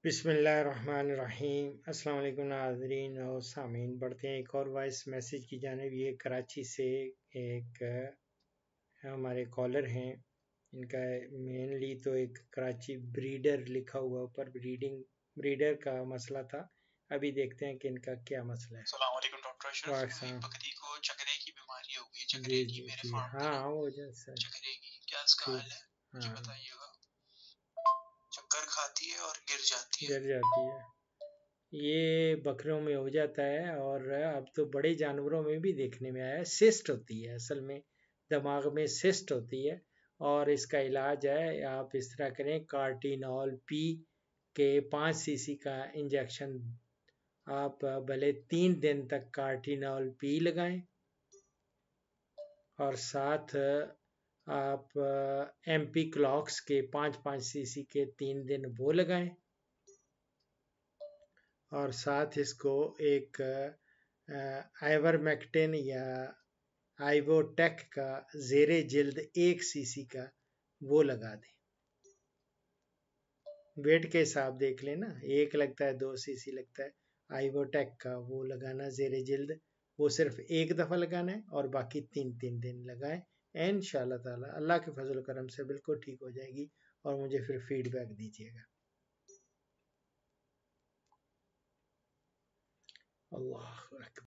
बिस्मिल्लाहिर्रहमानिर्रहीम। अस्सलाम वालेकुम नाज़रीन और सामीन। बढ़ते हैं एक और वॉइस मैसेज की जानिब। ये कराची से एक हमारे कॉलर हैं। इनका मेनली तो एक कराची ब्रीडर लिखा हुआ ऊपर ब्रीडर का मसला था। अभी देखते हैं कि इनका क्या मसला है। अस्सलाम वालेकुम डॉक्टर अशरफ। मेरी बकरी को चकरे की बीमारी हो गई है। चकरे की मेरे फार्म पे हाँ वो जैसा चकरे की क्या इसका हाल है मुझे बताइएगा। चक्कर खाती है और गिर जाती है। ये बकरियों में हो जाता है और अब तो बड़े जानवरों में भी देखने में आया है। सिस्ट होती है, असल में दिमाग में सिस्ट होती है और इसका इलाज है, आप इस तरह करें, कार्टिनॉल पी के 5 सीसी का इंजेक्शन आप भले 3 दिन तक कार्टिनॉल पी लगाएं और साथ आप एमपी क्लॉक्स के 5-5 सीसी के 3 दिन वो लगाएं और साथ इसको एक आइवरमेक्टिन या आइवोटेक का ज़ेरे जिल्द 1 सीसी का वो लगा दें। वेट के हिसाब देख लेना, 1 लगता है 2 सीसी लगता है। आइवोटेक का वो लगाना ज़ेरे जिल्द, वो सिर्फ 1 दफ़ा लगाना है और बाकी 3-3 दिन लगाएं। इंशाअल्लाह ताला अल्लाह के फजल करम से बिल्कुल ठीक हो जाएगी और मुझे फिर फीडबैक दीजिएगा। अल्लाह